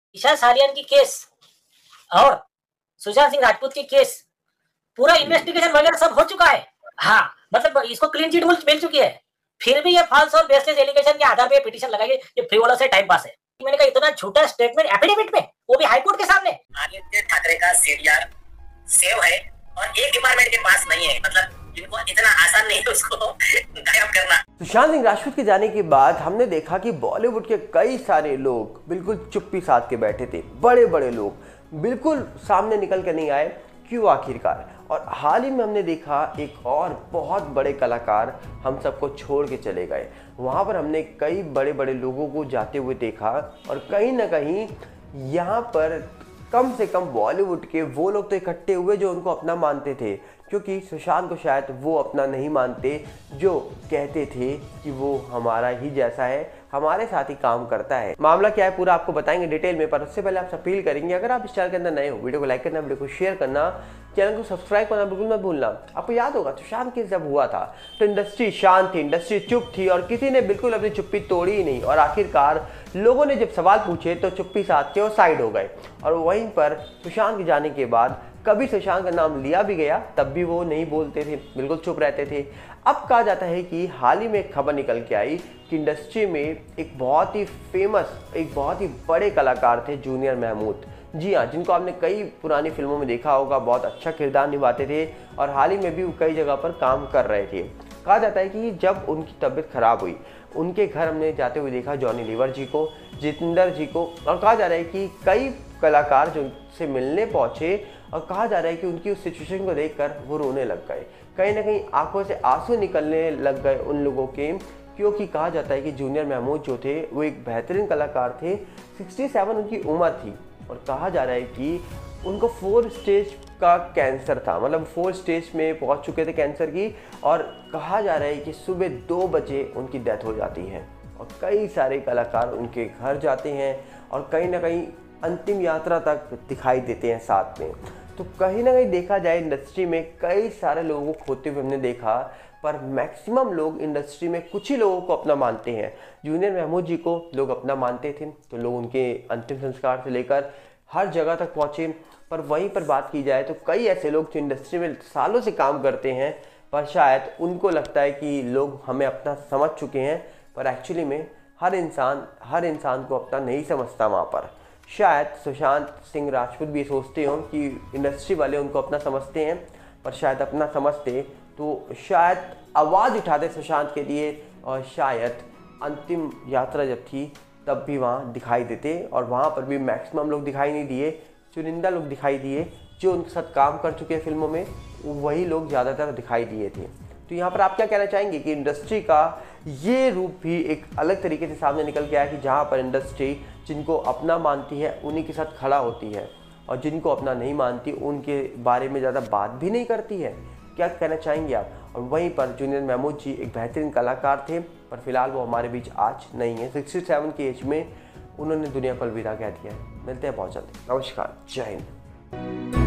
ईशा सालियान की केस और सुशांत सिंह राजपूत की केस पूरा इन्वेस्टिगेशन वगैरह सब हो चुका है। हाँ, मतलब इसको क्लीन चिट मिल चुकी है। फिर भी ये फॉल्स और बेसलेस एलिगेशन के आधार पे पिटीशन लगाई, ये फ्रीवोलस है, टाइम पास है। मैंने कहा इतना झूठा स्टेटमेंट एफिडेविट में, वो भी हाई कोर्ट के सामने। आदित्य ठाकरे का सीडीआर सेव है और एक डिपार्टमेंट के पास नहीं है, मतलब इनको इतना आसान नहीं है उसको गायब करना। सुशांत सिंह राजपूत के जाने के बाद हमने देखा कि बॉलीवुड के कई सारे लोग बिल्कुल चुप्पी साध के बैठे थे। बड़े बड़े लोग बिल्कुल सामने निकल कर नहीं आए, क्यों आखिरकार। और हाल ही में हमने देखा एक और बहुत बड़े कलाकार हम सबको छोड़ के चले गए। वहाँ पर हमने कई बड़े बड़े लोगों को जाते हुए देखा और कहीं ना कहीं यहाँ पर कम से कम बॉलीवुड के वो लोग तो इकट्ठे हुए जो उनको अपना मानते थे, क्योंकि सुशांत को शायद वो अपना नहीं मानते, जो कहते थे कि वो हमारा ही जैसा है, हमारे साथ ही काम करता है। मामला क्या है पूरा आपको बताएंगे डिटेल में, पर उससे पहले आपसे अपील करेंगे अगर आप इस चैनल के अंदर नए हो, वीडियो को लाइक करना, वीडियो को शेयर करना, चैनल को सब्सक्राइब करना बिल्कुल मत भूलना। आपको याद होगा सुशांत केस जब हुआ था तो इंडस्ट्री शांत थी, इंडस्ट्री चुप थी और किसी ने बिल्कुल अपनी चुप्पी तोड़ी ही नहीं। और आखिरकार लोगों ने जब सवाल पूछे तो चुप्पी साध के वो साइड हो गए। और वहीं पर सुशांत के जाने के बाद कभी सुशांत का नाम लिया भी गया तब भी वो नहीं बोलते थे, बिल्कुल चुप रहते थे। अब कहा जाता है कि हाल ही में एक खबर निकल के आई कि इंडस्ट्री में एक बहुत ही फेमस, एक बहुत ही बड़े कलाकार थे जूनियर महमूद। जी हाँ, जिनको आपने कई पुरानी फिल्मों में देखा होगा, बहुत अच्छा किरदार निभाते थे और हाल ही में भी वो कई जगह पर काम कर रहे थे। कहा जाता है कि जब उनकी तबीयत खराब हुई, उनके घर हमने जाते हुए देखा जॉनी लीवर जी को, जितेंद्र जी को, और कहा जा रहा है कि कई कलाकार जो उनसे मिलने पहुंचे और कहा जा रहा है कि उनकी उस सिचुएशन को देखकर वो रोने लग गए। कहीं ना कहीं आंखों से आंसू निकलने लग गए उन लोगों के, क्योंकि कहा जाता है कि जूनियर महमूद जो थे वो एक बेहतरीन कलाकार थे। 67 उनकी उम्र थी और कहा जा रहा है कि उनको 4 स्टेज का कैंसर था, मतलब 4 स्टेज में पहुंच चुके थे कैंसर की। और कहा जा रहा है कि सुबह 2 बजे उनकी डेथ हो जाती है और कई सारे कलाकार उनके घर जाते हैं और कहीं ना कहीं अंतिम यात्रा तक दिखाई देते हैं साथ में। तो कहीं ना कहीं देखा जाए इंडस्ट्री में कई सारे लोगों को खोते हुए हमने देखा, पर मैक्सिमम लोग इंडस्ट्री में कुछ ही लोगों को अपना मानते हैं। जूनियर महमूद जी को लोग अपना मानते थे तो लोग उनके अंतिम संस्कार से लेकर हर जगह तक पहुँचे। पर वहीं पर बात की जाए तो कई ऐसे लोग जो इंडस्ट्री में सालों से काम करते हैं, पर शायद उनको लगता है कि लोग हमें अपना समझ चुके हैं, पर एक्चुअली में हर इंसान को अपना नहीं समझता। वहाँ पर शायद सुशांत सिंह राजपूत भी सोचते हों कि इंडस्ट्री वाले उनको अपना समझते हैं, पर शायद अपना समझते तो शायद आवाज़ उठाते सुशांत के लिए और शायद अंतिम यात्रा जब थी तब भी वहाँ दिखाई देते। और वहाँ पर भी मैक्सिमम लोग दिखाई नहीं दिए, चुनिंदा लोग दिखाई दिए, जो उनके साथ काम कर चुके हैं फिल्मों में वही लोग ज़्यादातर दिखाई दिए थे। तो यहाँ पर आप क्या कहना चाहेंगे कि इंडस्ट्री का ये रूप भी एक अलग तरीके से सामने निकल के आया कि जहाँ पर इंडस्ट्री जिनको अपना मानती है उन्हीं के साथ खड़ा होती है और जिनको अपना नहीं मानती उनके बारे में ज़्यादा बात भी नहीं करती है। क्या कहना चाहेंगे आप? और वहीं पर जूनियर महमूद जी एक बेहतरीन कलाकार थे, पर फिलहाल वो हमारे बीच आज नहीं है। 67 की एज में उन्होंने दुनिया को अलविदा कह दिया है। मिलते हैं बहुत जल्द। नमस्कार, जय हिंद।